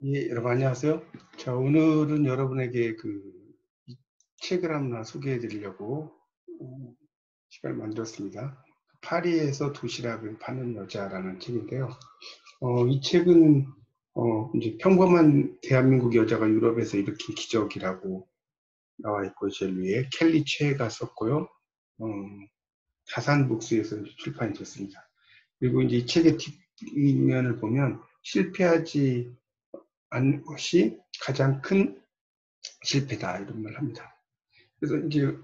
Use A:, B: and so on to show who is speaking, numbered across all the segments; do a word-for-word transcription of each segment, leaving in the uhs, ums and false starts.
A: 예, 여러분 안녕하세요. 자, 오늘은 여러분에게 그 이 책을 하나 소개해 드리려고 음, 시간을 만들었습니다. 파리에서 도시락을 파는 여자라는 책인데요. 어, 이 책은 어, 이제 평범한 대한민국 여자가 유럽에서 일으킨 기적이라고 나와 있고, 제일 위에 켈리 최가 썼고요. 어, 다산북스에서 출판이 됐습니다. 그리고 이제 이 책의 뒷면을 보면 실패하지 않은 것이 가장 큰 실패다 이런 말을 합니다. 그래서 이제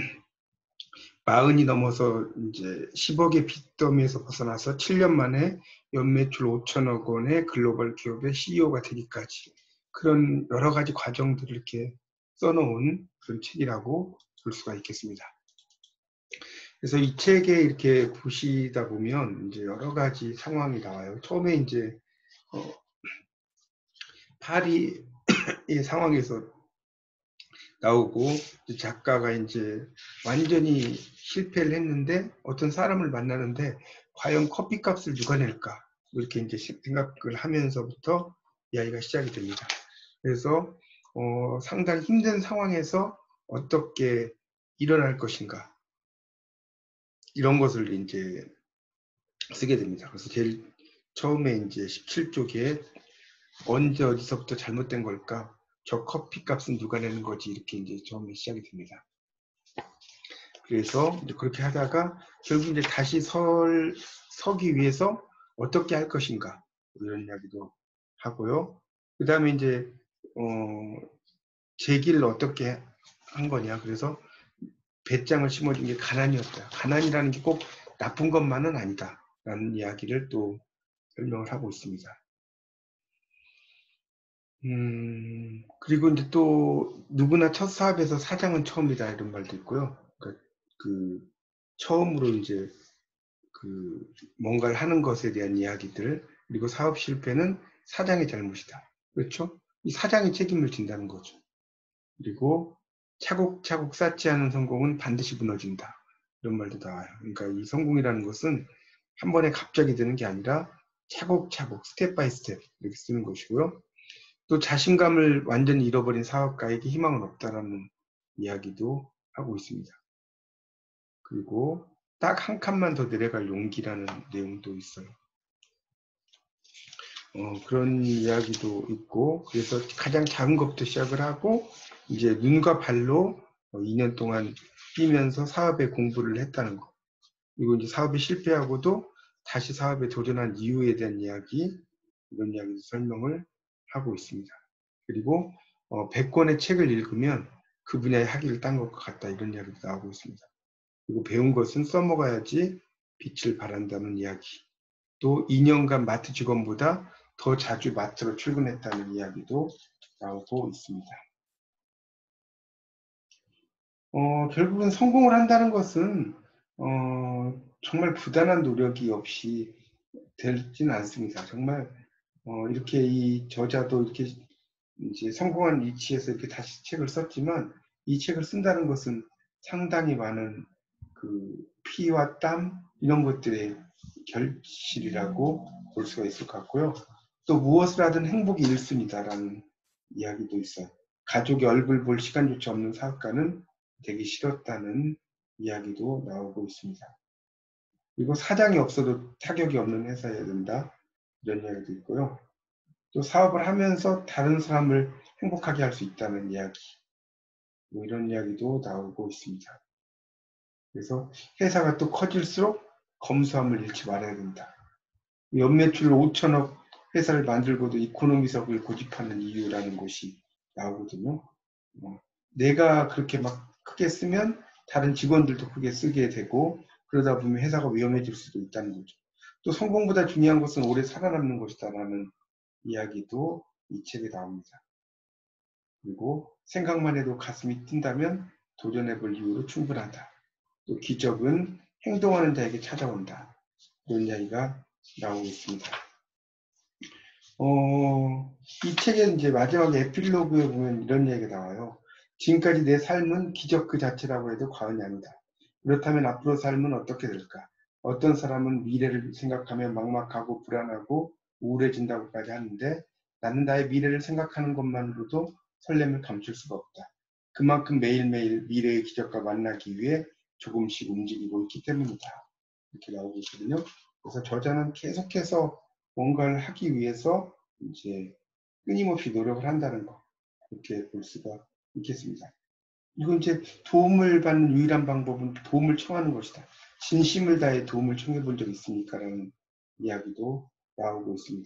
A: 마흔이 넘어서 이제 십억의 빚더미에서 벗어나서 칠 년 만에 연매출 오천억 원의 글로벌 기업의 씨이오가 되기까지 그런 여러 가지 과정들을 이렇게 써놓은 그런 책이라고 볼 수가 있겠습니다. 그래서 이 책에 이렇게 보시다 보면 이제 여러 가지 상황이 나와요. 처음에 이제 어, 파리의 상황에서 나오고, 작가가 이제 완전히 실패를 했는데 어떤 사람을 만나는데 과연 커피값을 누가 낼까, 이렇게 이제 생각을 하면서부터 이야기가 시작이 됩니다. 그래서 어, 상당히 힘든 상황에서 어떻게 일어날 것인가, 이런 것을 이제 쓰게 됩니다. 그래서 제일 처음에 이제 십칠 쪽에 언제 어디서부터 잘못된 걸까, 저 커피값은 누가 내는 거지, 이렇게 이제 처음에 시작이 됩니다. 그래서 이제 그렇게 하다가 결국 이제 다시 설, 서기 위해서 어떻게 할 것인가, 이런 이야기도 하고요. 그 다음에 이제 어, 제기를 어떻게 한 거냐. 그래서 배짱을 심어준 게 가난이었다. 가난이라는 게 꼭 나쁜 것만은 아니다, 라는 이야기를 또 설명을 하고 있습니다. 음, 그리고 이제 또 누구나 첫 사업에서 사장은 처음이다, 이런 말도 있고요. 그러니까 그 처음으로 이제 그 뭔가를 하는 것에 대한 이야기들, 그리고 사업 실패는 사장의 잘못이다. 그렇죠? 이 사장이 책임을 진다는 거죠. 그리고 차곡차곡 쌓지 않은 성공은 반드시 무너진다, 이런 말도 나와요. 그러니까 이 성공이라는 것은 한 번에 갑자기 되는 게 아니라 차곡차곡, 스텝 바이 스텝 이렇게 쓰는 것이고요. 또 자신감을 완전히 잃어버린 사업가에게 희망은 없다라는 이야기도 하고 있습니다. 그리고 딱 한 칸만 더 내려갈 용기라는 내용도 있어요. 어, 그런 이야기도 있고, 그래서 가장 작은 것부터 시작을 하고 이제 눈과 발로 이 년 동안 뛰면서 사업에 공부를 했다는 거, 그리고 이제 사업이 실패하고도 다시 사업에 도전한 이유에 대한 이야기, 이런 이야기도 설명을 하고 있습니다. 그리고 어, 백 권의 책을 읽으면 그 분야의 학위를 딴 것 같다, 이런 이야기도 나오고 있습니다. 그리고 배운 것은 써먹어야지 빛을 발한다는 이야기, 또 이 년간 마트 직원보다 더 자주 마트로 출근했다는 이야기도 나오고 있습니다. 어, 결국은 성공을 한다는 것은 어, 정말 부단한 노력이 없이 되지는 않습니다. 정말 어, 이렇게 이 저자도 이렇게 이제 성공한 위치에서 이렇게 다시 책을 썼지만, 이 책을 쓴다는 것은 상당히 많은 그 피와 땀, 이런 것들의 결실이라고 볼 수가 있을 것 같고요. 또 무엇을 하든 행복이 일 순위다라는 이야기도 있어요. 가족의 얼굴 볼 시간조차 없는 사업가는 되기 싫었다는 이야기도 나오고 있습니다. 그리고 사장이 없어도 타격이 없는 회사여야 된다, 이런 이야기도 있고요. 또 사업을 하면서 다른 사람을 행복하게 할 수 있다는 이야기, 뭐 이런 이야기도 나오고 있습니다. 그래서 회사가 또 커질수록 검소함을 잃지 말아야 된다. 연매출 오천억 회사를 만들고도 이코노미석을 고집하는 이유라는 것이 나오거든요. 어, 내가 그렇게 막 크게 쓰면 다른 직원들도 크게 쓰게 되고, 그러다 보면 회사가 위험해질 수도 있다는 거죠. 또 성공보다 중요한 것은 오래 살아남는 것이다라는 이야기도 이 책에 나옵니다. 그리고 생각만 해도 가슴이 뛴다면 도전해볼 이유로 충분하다. 또 기적은 행동하는 자에게 찾아온다, 이런 이야기가 나오고 있습니다. 어, 이 책의 이제 마지막 에필로그에 보면 이런 이야기가 나와요. 지금까지 내 삶은 기적 그 자체라고 해도 과언이 아니다. 그렇다면 앞으로 삶은 어떻게 될까? 어떤 사람은 미래를 생각하며 막막하고 불안하고 우울해진다고까지 하는데, 나는 나의 미래를 생각하는 것만으로도 설렘을 감출 수가 없다. 그만큼 매일매일 미래의 기적과 만나기 위해 조금씩 움직이고 있기 때문이다. 이렇게 나오고 있거든요. 그래서 저자는 계속해서 뭔가를 하기 위해서 이제 끊임없이 노력을 한다는 거, 이렇게 볼 수가 있겠습니다. 이건 이제 도움을 받는 유일한 방법은 도움을 청하는 것이다. 진심을 다해 도움을 청해 본 적 있습니까? 라는 이야기도 나오고 있습니다.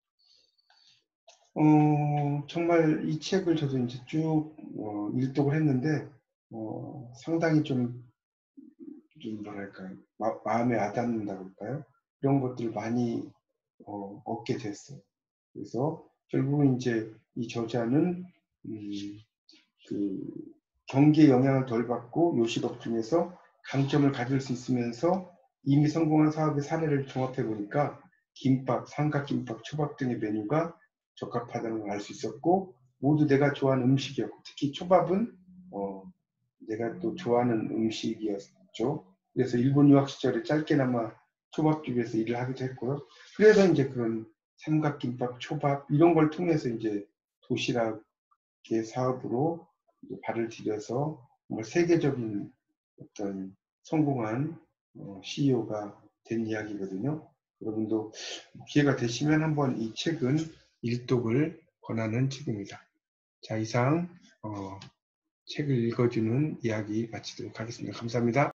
A: 어, 정말 이 책을 저도 이제 쭉 어, 일독을 했는데 어, 상당히 좀, 좀 뭐랄까요, 마, 마음에 와닿는다고 할까요? 이런 것들을 많이 어, 얻게 됐어요. 그래서 결국은 이제 이 저자는 음, 그 경기의 영향을 덜 받고 요식업 중에서 강점을 가질 수 있으면서 이미 성공한 사업의 사례를 종합해 보니까 김밥, 삼각김밥, 초밥 등의 메뉴가 적합하다는 걸 알 수 있었고 모두 내가 좋아하는 음식이었고 특히 초밥은 어, 내가 또 좋아하는 음식이었죠. 그래서 일본 유학 시절에 짧게나마 초밥집에서 일을 하기도 했고요. 그래서 이제 그런 삼각김밥, 초밥 이런 걸 통해서 이제 도시락의 사업으로 발을 들여서 정말 세계적인 어떤 성공한 씨이오가 된 이야기거든요. 여러분도 기회가 되시면 한번 이 책은 일독을 권하는 책입니다. 자, 이상 어, 책을 읽어주는 이야기 마치도록 하겠습니다. 감사합니다.